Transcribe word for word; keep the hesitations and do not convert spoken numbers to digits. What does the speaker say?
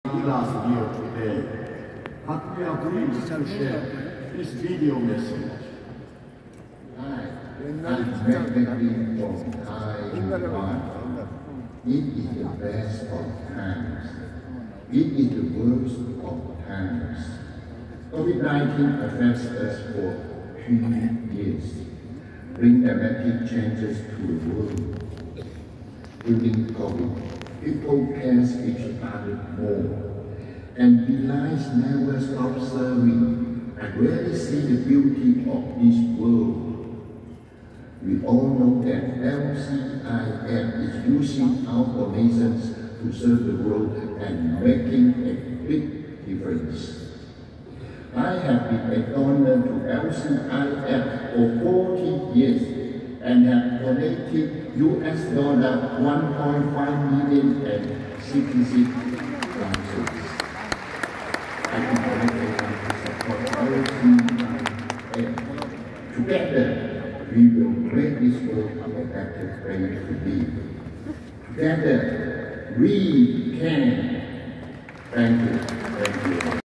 with us here today, but we are pleased to share this video message. I'm Magdalene from Taiwan. It is the best of times. It is the worst of times. COVID nineteen affects us for three years, bring dramatic changes to the world. During COVID, people test each other more, and delights never stop serving. I rarely see the beauty of this world. We all know that L C I F is using our donations to serve the world and making a big difference. I have been a donor to L C I F for forty years and have donated U S dollar one point five million and sixty-six countries. I invite everyone to support L C I F. Together, we will make this world a better place to live. Together, we can. Thank you. Thank you.